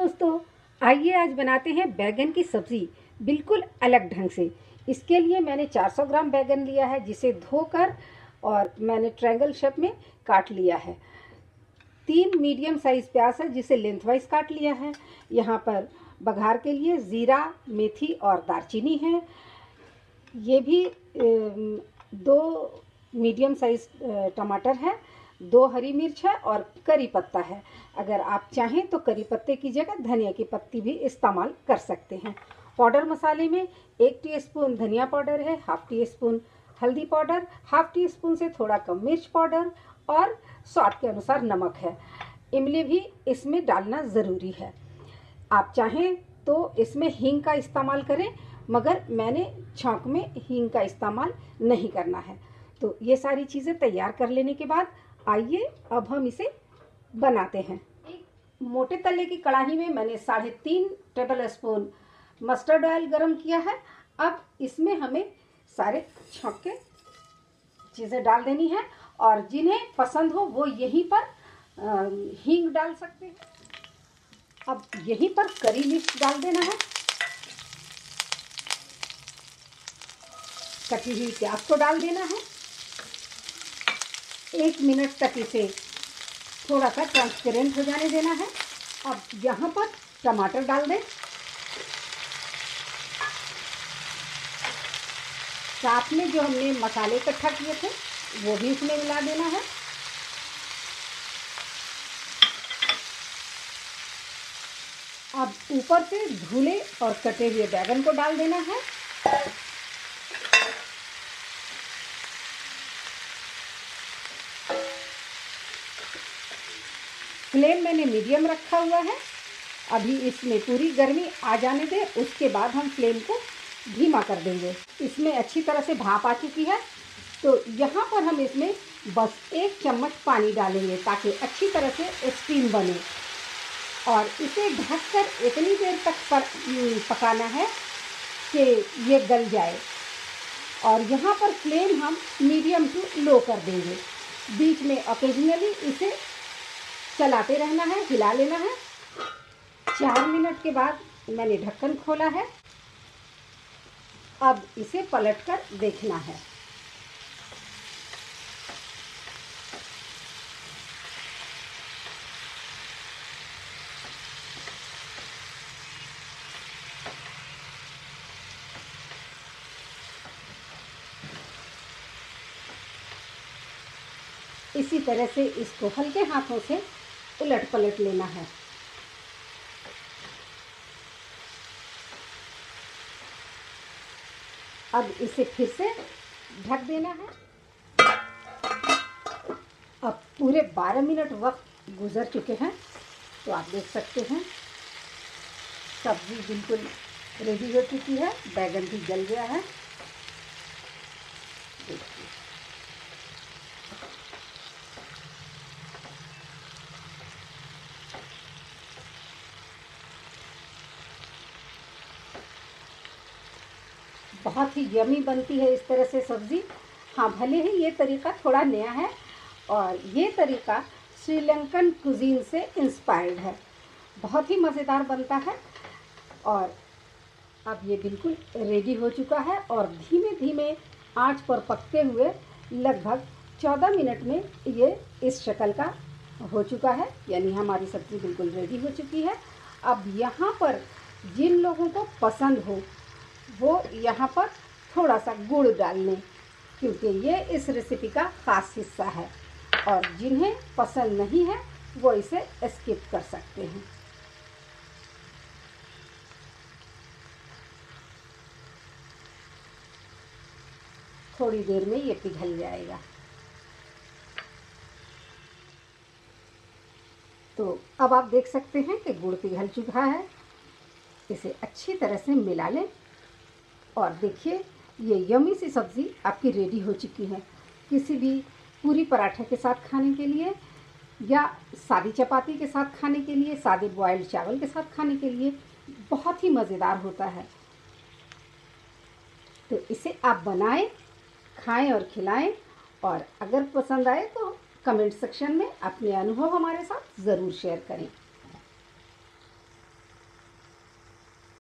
दोस्तों, आइए आज बनाते हैं बैगन की सब्ज़ी बिल्कुल अलग ढंग से। इसके लिए मैंने 400 ग्राम बैगन लिया है, जिसे धोकर और मैंने ट्रायंगल शेप में काट लिया है। 3 मीडियम साइज़ प्याज है, जिसे लेंथवाइज काट लिया है। यहाँ पर बघार के लिए ज़ीरा, मेथी और दालचीनी है। ये भी 2 मीडियम साइज़ टमाटर है, 2 हरी मिर्च है और करी पत्ता है। अगर आप चाहें तो करी पत्ते की जगह धनिया की पत्ती भी इस्तेमाल कर सकते हैं। पाउडर मसाले में 1 टीस्पून धनिया पाउडर है, हाफ टी स्पून हल्दी पाउडर, हाफ टी स्पून से थोड़ा कम मिर्च पाउडर और स्वाद के अनुसार नमक है। इमली भी इसमें डालना ज़रूरी है। आप चाहें तो इसमें हींग का इस्तेमाल करें, मगर मैंने छौंक में हींग का इस्तेमाल नहीं करना है। तो ये सारी चीज़ें तैयार कर लेने के बाद आइए अब हम इसे बनाते हैं। एक मोटे तले की कढ़ाई में मैंने 3.5 टेबल स्पून मस्टर्ड ऑयल गरम किया है। अब इसमें हमें सारे छौंक के चीज़ें डाल देनी है और जिन्हें पसंद हो वो यहीं पर हींग डाल सकते हैं। अब यहीं पर करी मिर्च डाल देना है। कटी हुई प्याज को डाल देना है। 1 मिनट तक इसे थोड़ा सा ट्रांसपेरेंट हो जाने देना है। अब यहाँ पर टमाटर डाल दें। साथ में जो हमने मसाले इकट्ठा किए थे वो भी इसमें मिला देना है। अब ऊपर से धुले और कटे हुए बैगन को डाल देना है। फ्लेम मैंने मीडियम रखा हुआ है। अभी इसमें पूरी गर्मी आ जाने दें, उसके बाद हम फ्लेम को धीमा कर देंगे। इसमें अच्छी तरह से भाप आ चुकी है, तो यहाँ पर हम इसमें बस 1 चम्मच पानी डालेंगे ताकि अच्छी तरह से स्टीम बने और इसे ढककर इतनी देर तक पकाना है कि ये गल जाए। और यहाँ पर फ्लेम हम मीडियम टू लो कर देंगे। बीच में ओकेजनली इसे चलाते रहना है, हिला लेना है। 4 मिनट के बाद मैंने ढक्कन खोला है। अब इसे पलटकर देखना है। इसी तरह से इसको हल्के हाथों से उलट पलट लेना है। अब इसे फिर से ढक देना है। अब पूरे 12 मिनट वक्त गुजर चुके हैं, तो आप देख सकते हैं सब्ज़ी बिल्कुल रेडी हो चुकी है। बैगन भी गल गया है। देखिए, बहुत ही यमी बनती है इस तरह से सब्ज़ी। हाँ, भले ही ये तरीका थोड़ा नया है और ये तरीका श्रीलंकन कुजीन से इंस्पायर्ड है। बहुत ही मज़ेदार बनता है। और अब ये बिल्कुल रेडी हो चुका है और धीमे धीमे आंच पर पकते हुए लगभग 14 मिनट में ये इस शक्ल का हो चुका है, यानी हमारी सब्ज़ी बिल्कुल रेडी हो चुकी है। अब यहाँ पर जिन लोगों को पसंद हो वो यहाँ पर थोड़ा सा गुड़ डाल लें, क्योंकि ये इस रेसिपी का ख़ास हिस्सा है। और जिन्हें पसंद नहीं है वो इसे स्किप कर सकते हैं। थोड़ी देर में ये पिघल जाएगा। तो अब आप देख सकते हैं कि गुड़ पिघल चुका है। इसे अच्छी तरह से मिला लें और देखिए, ये यमी सी सब्ज़ी आपकी रेडी हो चुकी है। किसी भी पूरी पराठे के साथ खाने के लिए या सादी चपाती के साथ खाने के लिए, सादे बॉयल्ड चावल के साथ खाने के लिए बहुत ही मज़ेदार होता है। तो इसे आप बनाएं, खाएं और खिलाएं। और अगर पसंद आए तो कमेंट सेक्शन में अपने अनुभव हमारे साथ ज़रूर शेयर करें।